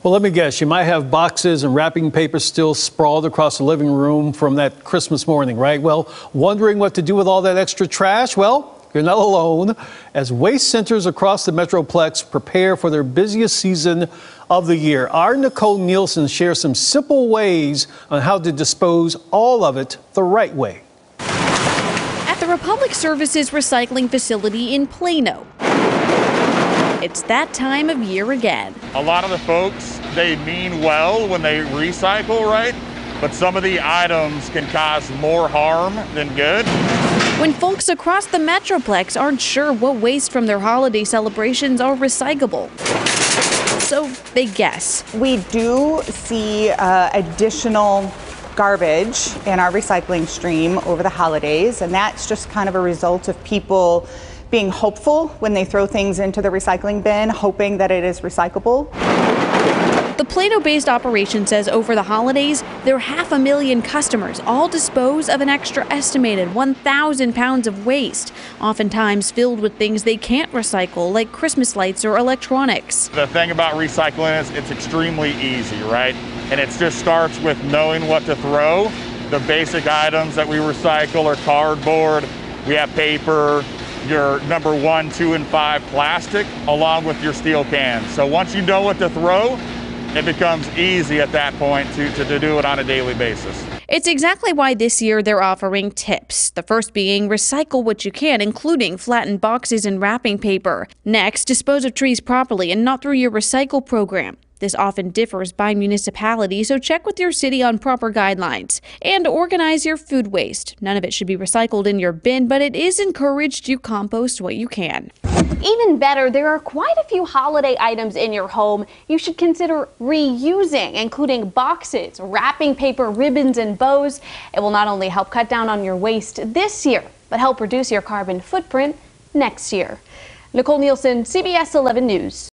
Well, let me guess, you might have boxes and wrapping paper still sprawled across the living room from that Christmas morning, right? Well, wondering what to do with all that extra trash? Well, you're not alone. As waste centers across the Metroplex prepare for their busiest season of the year, our Nicole Nielsen shares some simple ways on how to dispose all of it the right way. At the Republic Services recycling facility in Plano. It's that time of year again. A lot of the folks, they mean well when they recycle, right? But some of the items can cause more harm than good. When folks across the Metroplex aren't sure what waste from their holiday celebrations are recyclable, so they guess. We do see additional garbage in our recycling stream over the holidays, and that's just kind of a result of people being hopeful when they throw things into the recycling bin, hoping that it is recyclable. The Plano-based operation says over the holidays, their 500,000 customers all dispose of an extra estimated 1,000 pounds of waste, oftentimes filled with things they can't recycle, like Christmas lights or electronics. The thing about recycling is it's extremely easy, right? And it just starts with knowing what to throw. The basic items that we recycle are cardboard, we have paper, your number 1, 2, and 5 plastic, along with your steel cans. So once you know what to throw, it becomes easy at that point to do it on a daily basis. It's exactly why this year they're offering tips. The first being recycle what you can, including flattened boxes and wrapping paper. Next, dispose of trees properly and not through your recycle program. This often differs by municipality, so check with your city on proper guidelines. And organize your food waste. None of it should be recycled in your bin, but it is encouraged you compost what you can. Even better, there are quite a few holiday items in your home you should consider reusing, including boxes, wrapping paper, ribbons, and bows. It will not only help cut down on your waste this year, but help reduce your carbon footprint next year. Nicole Nielsen, CBS 11 News.